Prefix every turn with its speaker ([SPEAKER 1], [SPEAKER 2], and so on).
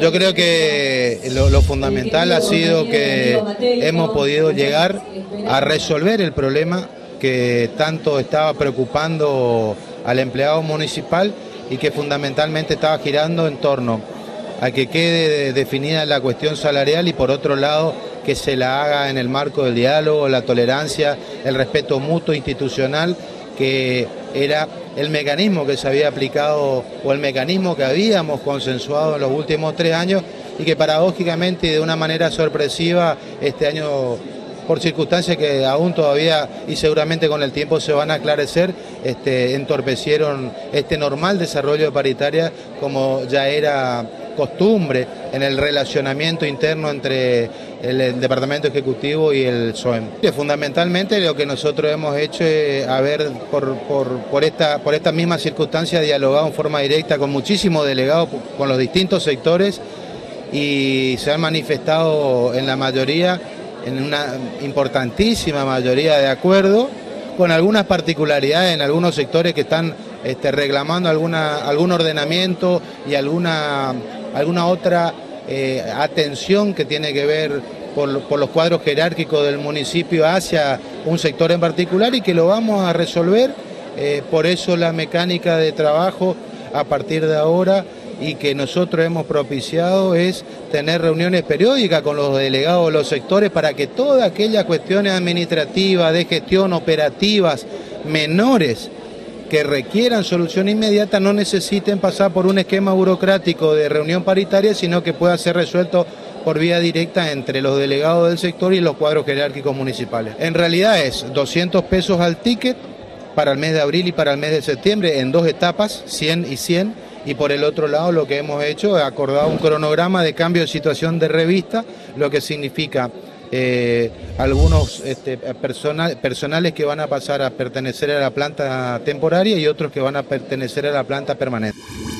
[SPEAKER 1] Yo creo que lo fundamental ha sido que hemos podido llegar a resolver el problema que tanto estaba preocupando al empleado municipal y que fundamentalmente estaba girando en torno a que quede definida la cuestión salarial y por otro lado que se la haga en el marco del diálogo, la tolerancia, el respeto mutuo institucional, que era el mecanismo que se había aplicado o el mecanismo que habíamos consensuado en los últimos 3 años y que paradójicamente y de una manera sorpresiva este año, por circunstancias que aún todavía y seguramente con el tiempo se van a aclarecer, entorpecieron este normal desarrollo de paritaria como ya era costumbre en el relacionamiento interno entre el Departamento Ejecutivo y el SOEM. Fundamentalmente lo que nosotros hemos hecho es haber, por esta misma circunstancia, dialogado en forma directa con muchísimos delegados, con los distintos sectores y se han manifestado en la mayoría, en una importantísima mayoría de acuerdo, con algunas particularidades en algunos sectores que están reclamando algún ordenamiento y alguna otra atención que tiene que ver por los cuadros jerárquicos del municipio hacia un sector en particular y que lo vamos a resolver, por eso la mecánica de trabajo a partir de ahora y que nosotros hemos propiciado es tener reuniones periódicas con los delegados de los sectores para que todas aquellas cuestiones administrativas, de gestión, operativas, menores, que requieran solución inmediata no necesiten pasar por un esquema burocrático de reunión paritaria, sino que pueda ser resuelto por vía directa entre los delegados del sector y los cuadros jerárquicos municipales. En realidad es 200 pesos al ticket para el mes de abril y para el mes de septiembre en 2 etapas, 100 y 100. Y por el otro lado lo que hemos hecho es acordado un cronograma de cambio de situación de revista, lo que significa algunos personales que van a pasar a pertenecer a la planta temporaria y otros que van a pertenecer a la planta permanente.